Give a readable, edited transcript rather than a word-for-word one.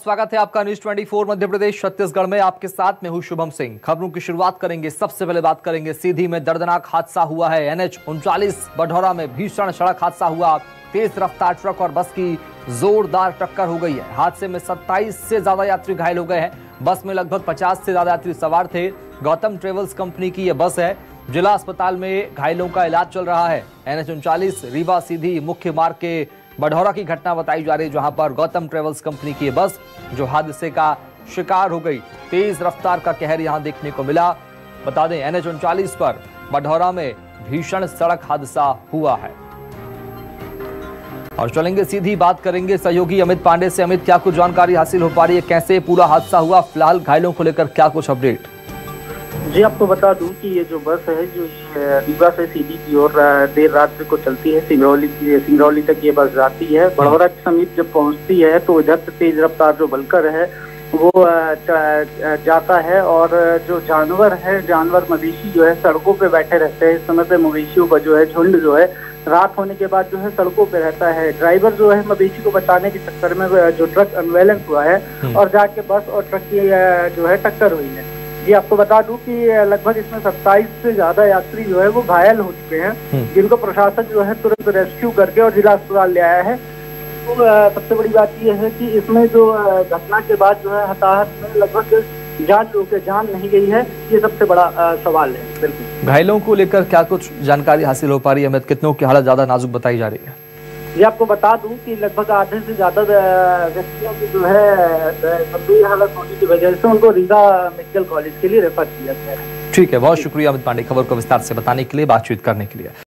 स्वागत है आपका न्यूज 24 मध्य प्रदेश छत्तीसगढ़ में। आपके साथ में हूं शुभम सिंह। खबरों की शुरुआत करेंगे। सबसे पहले बात करेंगे सीधी में दर्दनाक हादसा हुआ है। NH 39 बढौरा में भीषण सड़क हादसा हुआ। तेज रफ्तार ट्रक और बस की जोरदार टक्कर हो गई है। हादसे में 27 से ज्यादा यात्री घायल हो गए हैं। बस में लगभग 50 से ज्यादा यात्री सवार थे। गौतम ट्रेवल्स कंपनी की यह बस है। जिला अस्पताल में घायलों का इलाज चल रहा है। NH 39 रीवा सीधी मुख्य मार्ग के बढौरा की घटना बताई जा रही है, जहां पर गौतम ट्रेवल्स कंपनी की बस जो हादसे का शिकार हो गई। तेज रफ्तार का कहर यहां देखने को मिला। बता दें NH 39 पर बढौरा में भीषण सड़क हादसा हुआ है। और चलेंगे सीधी बात करेंगे सहयोगी अमित पांडे से। अमित, क्या कुछ जानकारी हासिल हो पा रही है? कैसे पूरा हादसा हुआ? फिलहाल घायलों को लेकर क्या कुछ अपडेट? जी, आपको बता दूं कि ये जो बस है जो रीवा से सीधी की ओर देर रात को चलती है। सिंगरौली तक ये बस जाती है। बढौरा के समीप जब पहुंचती है तो इधर से तेज रफ्तार जो बलकर है वो जाता है। और जो जानवर मवेशी जो है सड़कों पे बैठे रहते हैं। इस समय पे मवेशियों का जो है झुंड जो है रात होने के बाद जो है सड़कों पे रहता है। ड्राइवर जो है मवेशी को बचाने के चक्कर में जो ट्रक अनबैलेंस हुआ है और जाके बस और ट्रक की जो है टक्कर हुई है। जी, आपको बता दूं कि लगभग इसमें 27 से ज्यादा यात्री जो है वो घायल हो चुके हैं, जिनको प्रशासन जो है तुरंत रेस्क्यू करके और जिला अस्पताल ले आया है। तो सबसे बड़ी बात यह है कि इसमें जो घटना के बाद जो है हताहत में लगभग जान नहीं गई है। ये सबसे बड़ा सवाल है। बिल्कुल, घायलों को लेकर क्या कुछ जानकारी हासिल हो पा रही है? अमित, कितनों की हालत ज्यादा नाजुक बताई जा रही है? ये आपको बता दूं कि लगभग आधे से ज्यादा व्यक्तियों की जो है गंभीर हालत होने की वजह से उनको रीवा मेडिकल कॉलेज के लिए रेफर किया गया है। ठीक है, बहुत शुक्रिया अमित पांडे खबर को विस्तार से बताने के लिए, बातचीत करने के लिए।